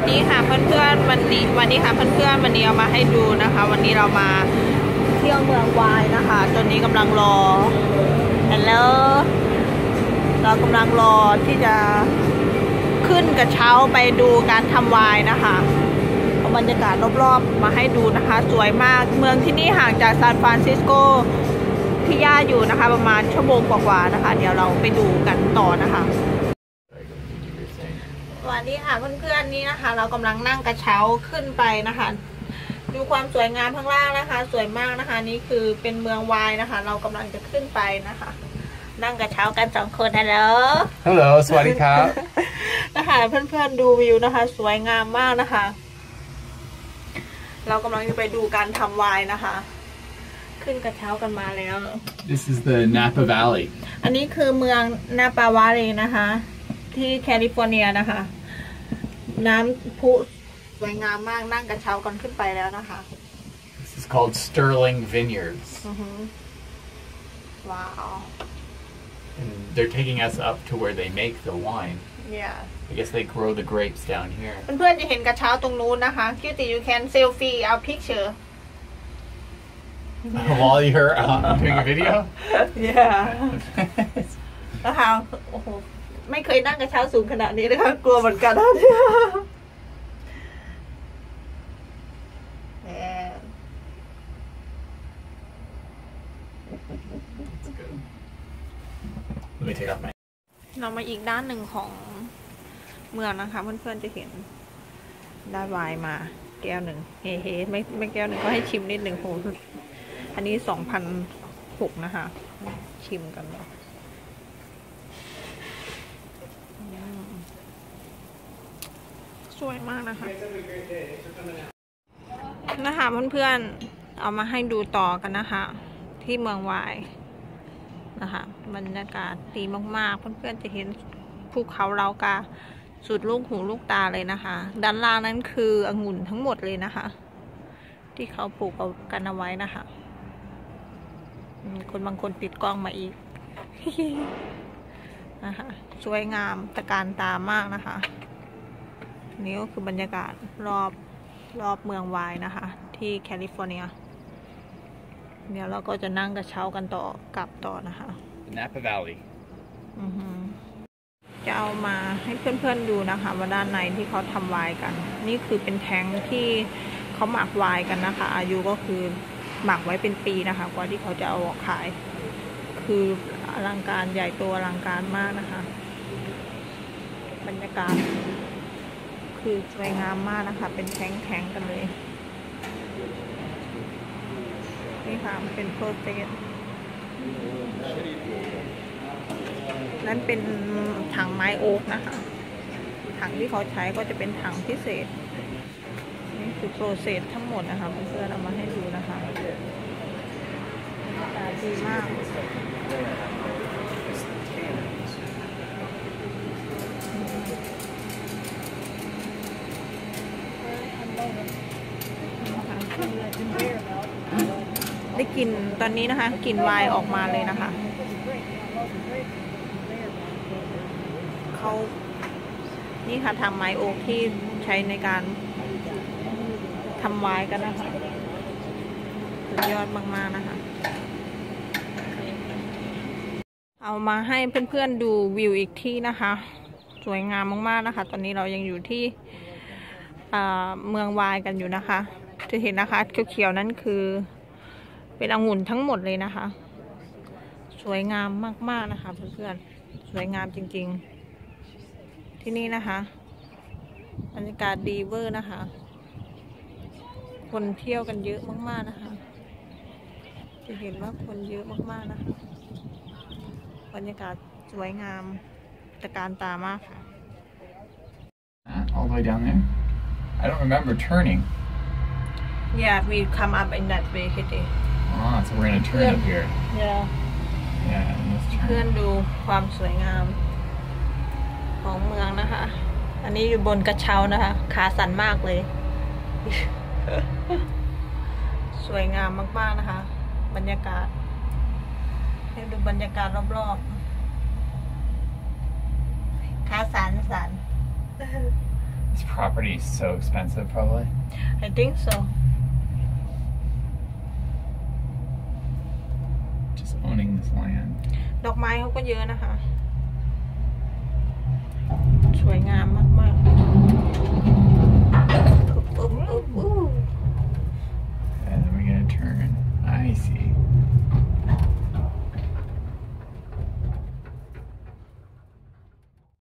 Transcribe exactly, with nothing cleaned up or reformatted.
นี้ค่ะเพื่อนๆวันนี้วันนี้ค่ะเพื่อนๆวันนี้เอามาให้ดูนะคะวันนี้เรามาเที่ยวเมืองวายนะคะตอนนี้กำลังรอฮัลโหลเรากำลังรอที่จะขึ้นกระเช้าไปดูการทำวายนะคะเอาบรรยากาศรอบๆมาให้ดูนะคะสวยมากเมืองที่นี่ห่างจากซานฟรานซิสโกที่ย่าอยู่นะคะประมาณชั่วโมงกว่าๆนะคะเดี๋ยวเราไปดูกันต่อนะคะวันนี้ค่ะเพื่อนๆนี่นะคะเรากำลังนั่งกระเช้าขึ้นไปนะคะดูความสวยงามข้างล่างนะคะสวยมากนะคะนี่คือเป็นเมืองวายนะคะเรากำลังจะขึ้นไปนะคะนั่งกระเช้ากันสองคนฮัลโหลฮัลโหลสวัสดีครับนะคะเพื่อนๆดูวิวนะคะสวยงามมากนะคะเรากำลังจะไปดูการทำวายนะคะขึ้นกระเช้ากันมาแล้ว This is the Napa Valley อันนี้คือเมืองนาปาวาลีนะคะที่แคลิฟอร์เนียนะคะน้ำพุสวยงามมากนั่งกระเช้ากันขึ้นไปแล้วนะคะ This is called Sterling Vineyards ว้าว and they're taking us up to where they make the wine yeah I guess they grow the grapes down here เพื่อนๆจะเห็นกระเช้าตรงนู้นนะคะคิวตี้ you can selfie our picture while you're uh, doing a video yeah นะคะโอ้โหไม่เคยนั่งกระเช้าสูงขนาดนี้นะคะกลัวเหมือนกันนะ Let me take off my เรามาอีกด้านหนึ่งของเมืองนะคะเพื่อนๆจะเห็นได้ไวน์มาแก้วหนึ่งเฮ้เฮ้ไม่ไม่แก้วหนึ่งก็ให้ชิมนิดหนึ่งโหอันนี้สองพันหกนะคะชิมกันเลยสวยมากนะคะนะคะเพื่อนๆเอามาให้ดูต่อกันนะคะที่เมืองวายนะคะบรรยากาศดีมากๆเพื่อนๆจะเห็นภูเขาเลากาสุดลูกหูลูกตาเลยนะคะด้านล่างนั้นคือองุ่นทั้งหมดเลยนะคะที่เขาปลูกเอากันเอาไว้นะคะคนบางคนติดกล้องมาอีกนะคะสวยงามตะการตามากนะคะนี่ก็คือบรรยากาศรอบรอบเมืองวายนะคะที่แคลิฟอร์เนียเดี๋ยวเราก็จะนั่งกระเช้ากันต่อกลับต่อนะคะ Napa Valley จะเอามาให้เพื่อนๆดูนะคะว่าด้านในที่เขาทำไวน์กันนี่คือเป็นแท้งที่เขาหมักไวน์กันนะคะอายุก็คือหมักไว้เป็นปีนะคะกว่าที่เขาจะเอาออกขายคืออลังการใหญ่โตอลังการมากนะคะบรรยากาศคือสวยงามมากนะคะเป็นแท้งๆกันเลยนี่ค่ะเป็นโปรเซสนั่นเป็นถังไม้โอ๊กนะคะถังที่เขาใช้ก็จะเป็นถังพิเศษนี่คือโปรเซสทั้งหมดนะคะเพื่อนๆเอามาให้ดูนะคะดีมากได้กลิ่นตอนนี้นะคะกลิ่นไวน์ออกมาเลยนะคะเขานี่ค่ะทำไม้โอ๊กที่ใช้ในการทำไวน์กันนะคะสุดยอดมากๆนะคะเอามาให้เพื่อนๆดูวิวอีกที่นะคะสวยงามมากๆนะคะตอนนี้เรายังอยู่ที่เมืองวายกันอยู่นะคะจะเห็นนะคะเขียวๆนั้นคือเป็นองุ่นทั้งหมดเลยนะคะสวยงามมากๆนะคะเพื่อนๆสวยงามจริงๆที่นี่นะคะบรรยากาศดีเวอร์นะคะคนเที่ยวกันเยอะมากๆนะคะจะเห็นว่าคนเยอะมากๆนะคะบรรยากาศสวยงามตะการตามากค่ะ All the way down there I don't remember turning Yeah we come up in that way Kitty Ah so we're gonna turn up here Yeah Yeah let's turn เพื่อนดูความสวยงามของเมืองนะคะอันนี้อยู่บนกระเช้านะคะขาสั่นมากเลย สวยงามมากๆนะคะบรรยากาศให้ดูบรรยากาศรอบๆขาสั่นสั่น This property is so expensive, probably. I think so Just owning this land. ดอกไม้เขาก็เยอะนะคะ สวยงามมากๆ